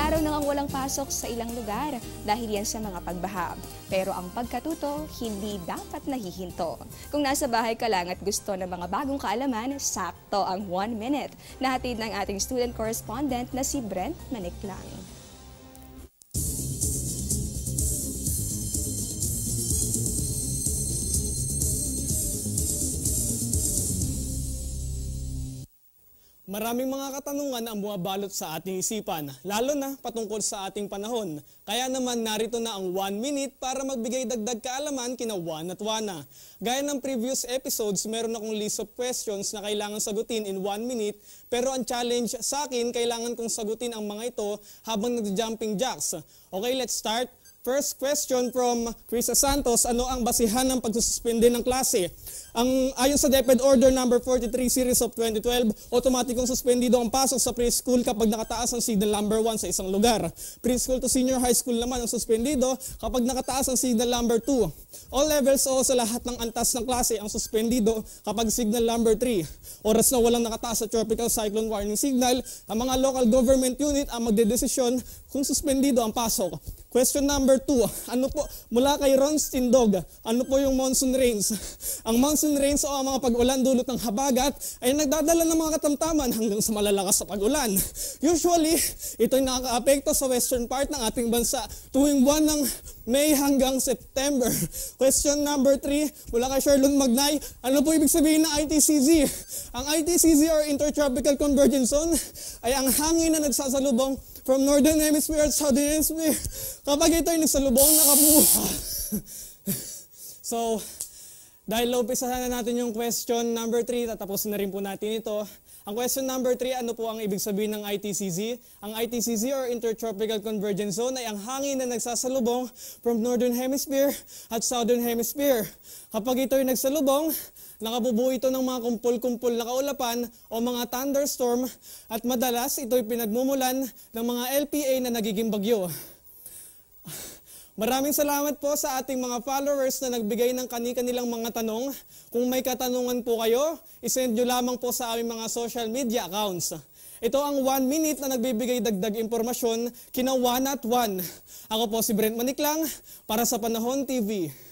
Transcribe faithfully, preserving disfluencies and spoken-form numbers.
araw na ngang walang pasok sa ilang lugar dahil yan sa mga pagbaha. Pero ang pagkatuto, hindi dapat nahihinto. Kung nasa bahay ka lang at gusto ng mga bagong kaalaman, sakto ang one minute. Nahatid ng ating student correspondent na si Brent Maniklang. Maraming mga katanungan ang bumabalot sa ating isipan, lalo na patungkol sa ating panahon. Kaya naman narito na ang one minute para magbigay dagdag kaalaman kina Juan at Juana. Gaya ng previous episodes, meron akong list of questions na kailangan sagutin in one minute, pero ang challenge sa akin, kailangan kong sagutin ang mga ito habang nag-jumping jacks. Okay, let's start. First question from Krisa Santos, ano ang basihan ng pagsususpende ng klase? Ang ayon sa DepEd Order number forty-three series of twenty twelve, otomatikong suspendido ang pasok sa preschool kapag nakataas ang signal number one sa isang lugar. Preschool to senior high school naman ang suspendido kapag nakataas ang signal number two. All levels o sa lahat ng antas ng klase ang suspendido kapag signal number three. Oras na walang nakataas sa tropical cyclone warning signal, ang mga local government unit ang magdedesisyon kung suspendido ang pasok. Question number two, ano po, mula kay Ron Stindog, ano po yung monsoon rains? Ang monsoon rains o ang mga pag-ulan dulot ng habagat ay nagdadala ng mga katamtaman hanggang sa malalakas sa pag-ulan. Usually, ito'y nakaka-apekto sa western part ng ating bansa tuwing buwan ng May hanggang September. Question number three, mula kay Sherlon Magnay, ano po ibig sabihin ng I T C Z? Ang I T C Z or Intertropical Convergence Zone ay ang hangin na nagsasalubong from Northern Hemisphere at Southern Hemisphere kapag ito ay nagsalubong nakapuha. So, dahil umpisahan na natin yung question number three, tatapusin na rin po natin ito. Ang question number three, ano po ang ibig sabihin ng I T C Z? Ang I T C Z or Intertropical Convergence Zone ay ang hangin na nagsasalubong from Northern Hemisphere at Southern Hemisphere. Kapag ito ay nagsalubong, nakabubuo ito ng mga kumpul-kumpul na kaulapan o mga thunderstorm at madalas ito ay pinagmumulan ng mga L P A na nagiging bagyo. Maraming salamat po sa ating mga followers na nagbigay ng kani-kanilang mga tanong. Kung may katanungan po kayo, isend nyo lamang po sa aming mga social media accounts. Ito ang one minute na nagbibigay dagdag impormasyon kina Juan at Juan. Ako po si Brent Maniklang para sa Panahon T V.